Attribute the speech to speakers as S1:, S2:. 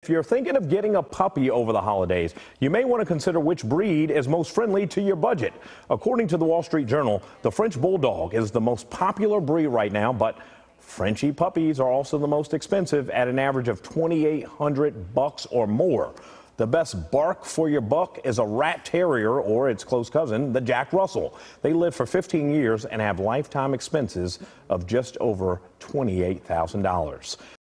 S1: If you're thinking of getting a puppy over the holidays, you may want to consider which breed is most friendly to your budget. According to the Wall Street Journal, the French Bulldog is the most popular breed right now, but Frenchie puppies are also the most expensive at an average of $2,800 or more. The best bark for your buck is a rat terrier or its close cousin, the Jack Russell. They live for 15 years and have lifetime expenses of just over $28,000.